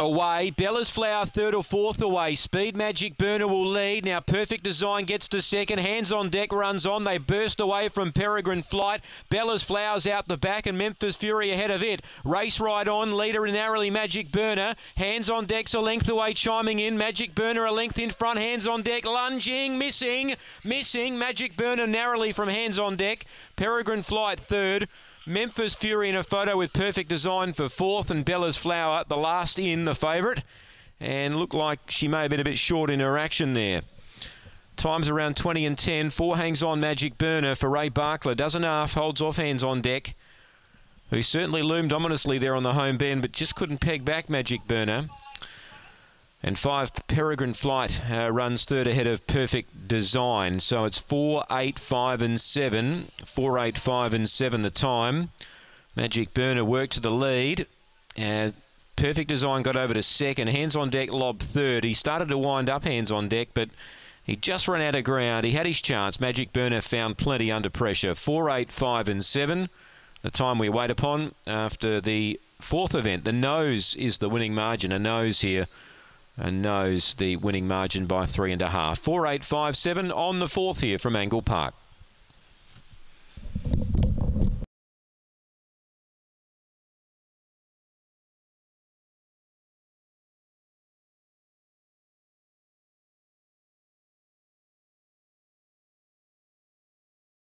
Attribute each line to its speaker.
Speaker 1: away. Bella's Flower third or fourth away. Speed Magic Burner will lead. Now Perfect Design gets to second. Hands on Deck runs on. They burst away from Peregrine Flight. Bella's Flowers out the back and Memphis Fury ahead of it. Race right on. Leader narrowly Magic Burner. Hands on Deck's a length away, chiming in. Magic Burner a length in front. Hands on Deck lunging. Missing. Magic Burner narrowly from Hands on Deck. Peregrine Flight third. Memphis Fury in a photo with Perfect Design for fourth, and Bella's Flower, the last in, the favourite. And looked like she may have been a bit short in her action there. Times around 20 and 10. 4 hangs on Magic Burner for Ray Barkler. Does enough, holds off Hands on Deck, who certainly loomed ominously there on the home bend, but just couldn't peg back Magic Burner. And 5 Peregrine Flight runs third ahead of Perfect Design. So it's 4, 8, 5 and 7. 4, 8, 5 and 7 the time. Magic Burner worked to the lead. And Perfect Design got over to second. Hands on Deck lobbed third. He started to wind up Hands on Deck, but he just ran out of ground. He had his chance. Magic Burner found plenty under pressure. 4, 8, 5 and 7. The time we wait upon after the fourth event. The nose is the winning margin. A nose here. And knows the winning margin by 3.5. 4, 8, 5, 7 on the fourth here from Angle Park.